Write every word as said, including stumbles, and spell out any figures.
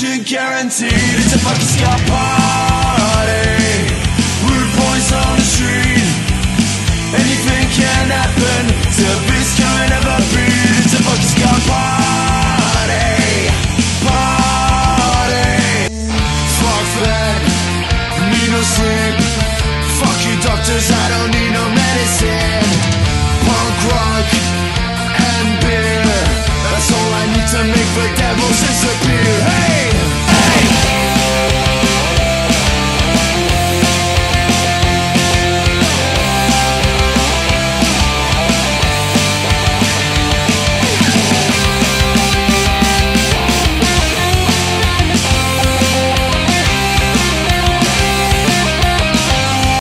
Mission guaranteed. It's a fucking ska party. Rude boys on the street. Anything can happen to